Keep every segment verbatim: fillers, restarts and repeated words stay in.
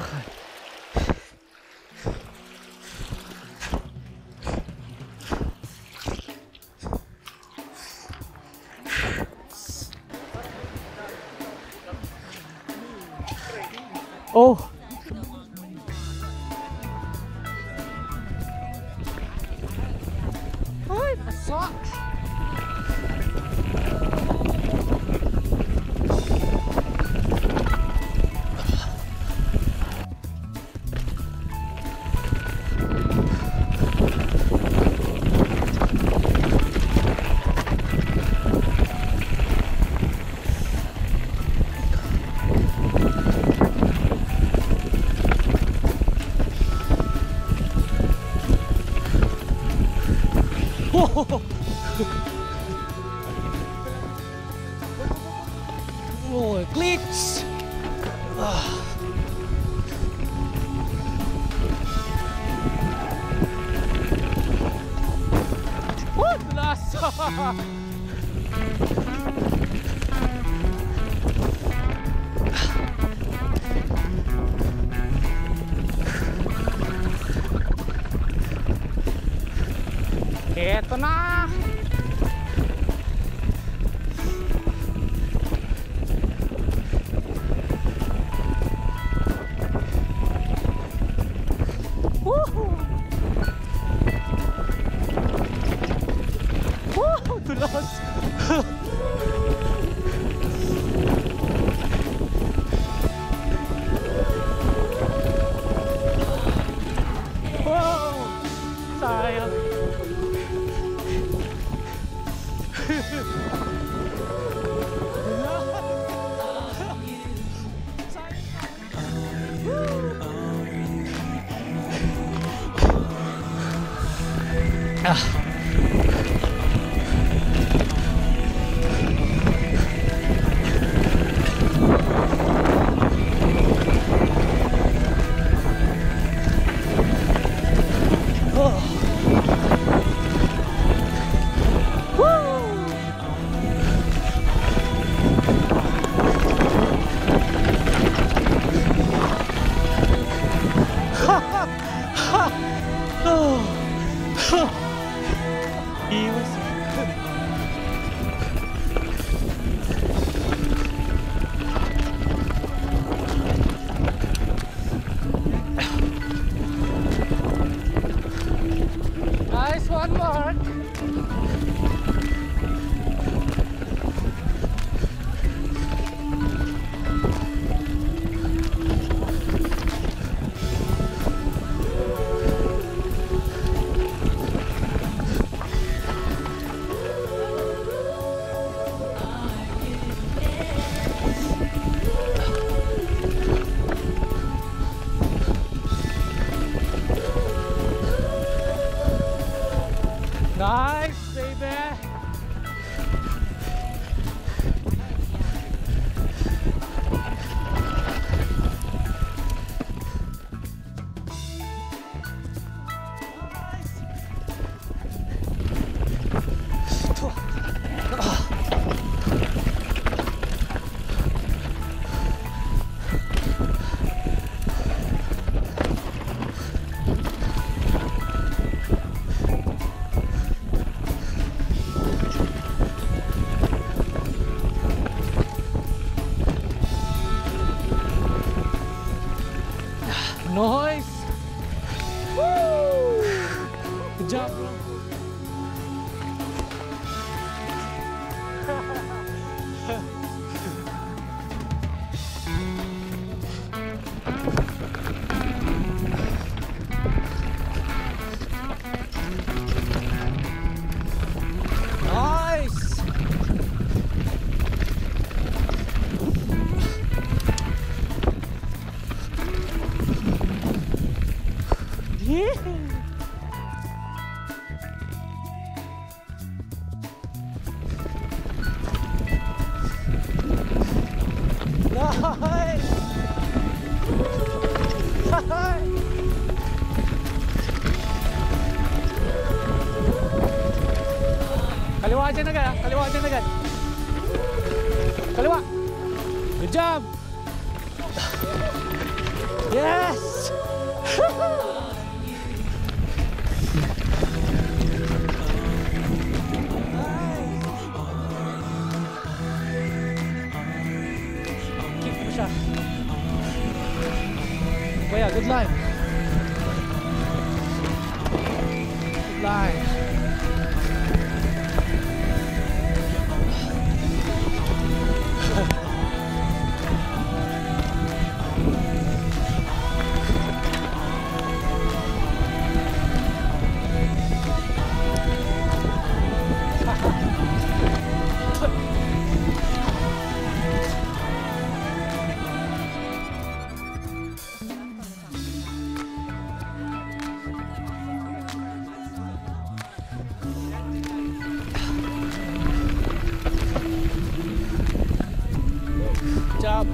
Oh. Ay, pasok. Oh, clicks. Ah. Oh, tulas. Eto na. Woohoo! Woohoo! Tulos! Wow! Sayang! Ah. Oh. Woo. Ha ha ha. Oh. Iwas. Nice one, Mark. Nice, baby. Nice! Woo! Good job, bro. Nice! Yeah. Nice. Kaliwa dyan agad, ah. Kaliwa dyan agad. Kaliwa. Good job. Yes! Keep mo siya. Kuya, good line. Good line. Job.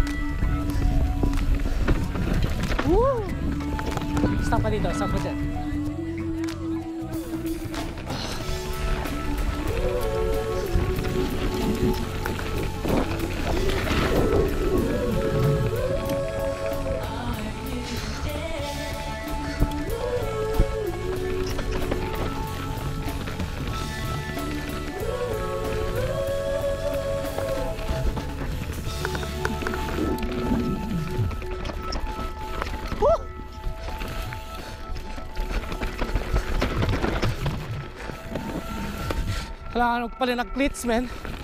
Woo! Stop pa dito, stop pa dyan. Kailangan ko pala ng cleats, man.